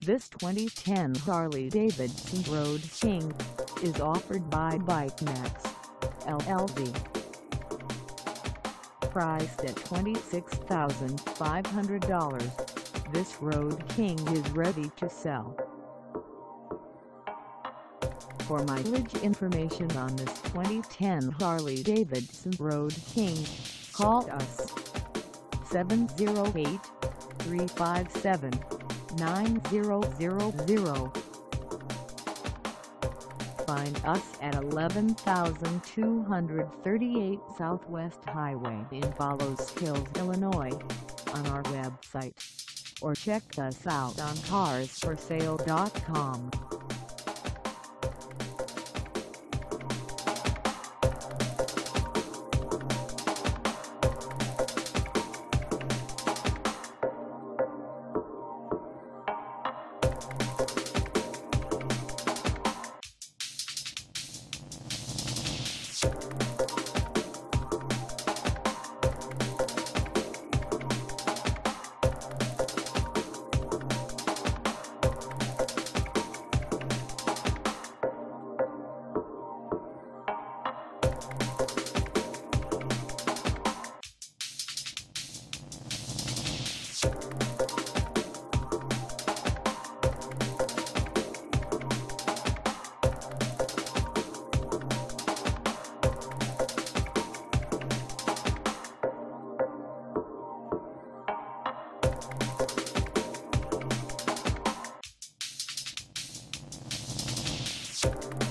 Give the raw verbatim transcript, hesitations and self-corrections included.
This twenty ten Harley-Davidson Road King is offered by BIKEMAX, L L C. Priced at twenty-six thousand five hundred dollars, this Road King is ready to sell. For mileage information on this twenty ten Harley-Davidson Road King, call us seven oh eight, three five seven, nine zero zero zero. Find us at eleven thousand two hundred thirty-eight Southwest Highway in Palos Hills, Illinois, on our website, or check us out on cars for sale dot com. You